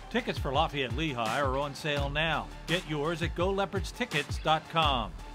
Tickets for Lafayette Lehigh are on sale now. Get yours at GoLeopardstickets.com.